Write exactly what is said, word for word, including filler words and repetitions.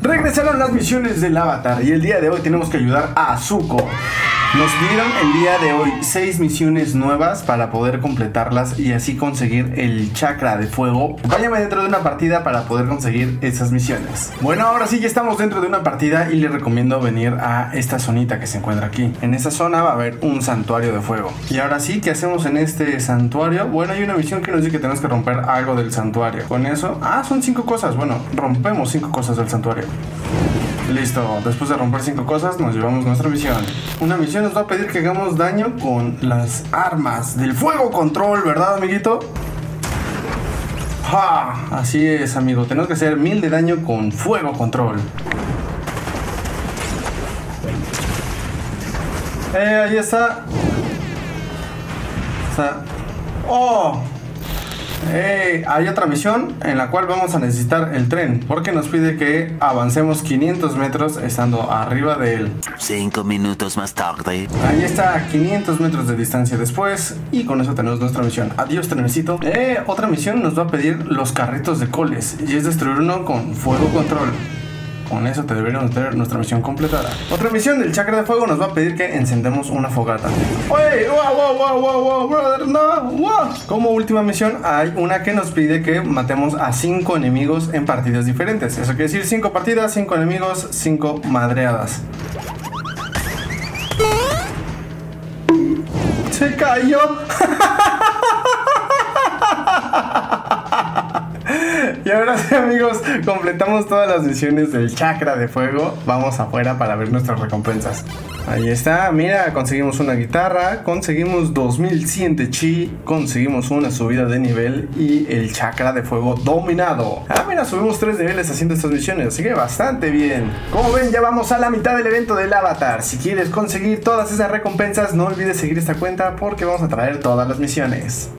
Regresaron las misiones del Avatar y el día de hoy tenemos que ayudar a Zuko. Nos dieron el día de hoy seis misiones nuevas para poder completarlas y así conseguir el chakra de fuego. Váyame dentro de una partida para poder conseguir esas misiones. Bueno, ahora sí ya estamos dentro de una partida y les recomiendo venir a esta zonita que se encuentra aquí. En esta zona va a haber un santuario de fuego. Y ahora sí, ¿qué hacemos en este santuario? Bueno, hay una misión que nos dice que tenemos que romper algo del santuario. Con eso, ah, son cinco cosas. Bueno, rompemos cinco cosas del santuario. Listo, después de romper cinco cosas nos llevamos nuestra misión. Una misión nos va a pedir que hagamos daño con las armas del fuego control, ¿verdad, amiguito? ¡Ja! Así es, amigo, tenemos que hacer mil de daño con fuego control. Eh, ahí está. Está. ¡Oh! Hey, hay otra misión en la cual vamos a necesitar el tren porque nos pide que avancemos quinientos metros estando arriba de él. Cinco minutos más tarde. Ahí está, quinientos metros de distancia después y con eso tenemos nuestra misión. Adiós, trenecito. Eh, otra misión nos va a pedir los carritos de coles y es destruir uno con fuego control. Con eso te deberíamos tener nuestra misión completada. Otra misión del chakra de fuego nos va a pedir que encendemos una fogata. ¡Oye! ¡Wow, wow, wow, wow, wow, brother! ¡No! ¡Wow! Como última misión hay una que nos pide que matemos a cinco enemigos en partidas diferentes. Eso quiere decir cinco partidas, cinco enemigos, cinco madreadas. ¡Se cayó! Y ahora sí, amigos, completamos todas las misiones del chakra de fuego. Vamos afuera para ver nuestras recompensas. Ahí está, mira, conseguimos una guitarra, conseguimos dos mil cien de chi, conseguimos una subida de nivel y el chakra de fuego dominado. Ah, mira, subimos tres niveles haciendo estas misiones, así que bastante bien. Como ven, ya vamos a la mitad del evento del Avatar. Si quieres conseguir todas esas recompensas, no olvides seguir esta cuenta porque vamos a traer todas las misiones.